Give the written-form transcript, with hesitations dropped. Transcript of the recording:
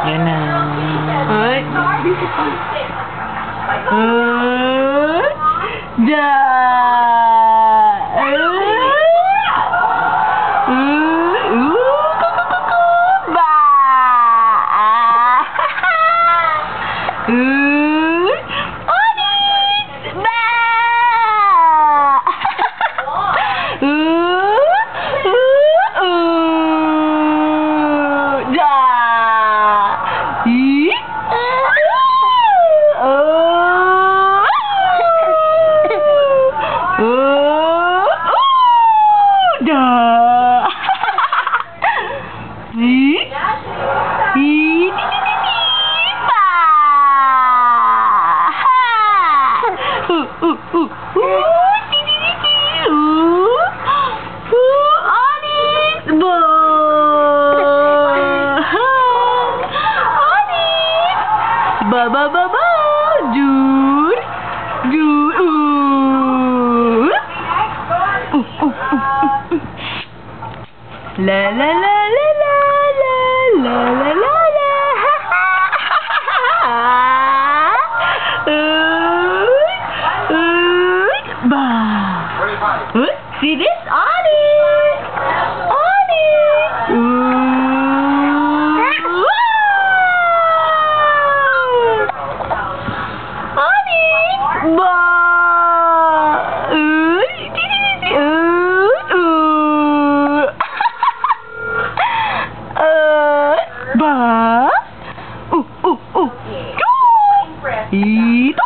Yan na. Ay. Da. Ba. Ba ba ba ba, dude, la la la la la la la la la la, ba. See this, Ollie, ba. Ba. Ito.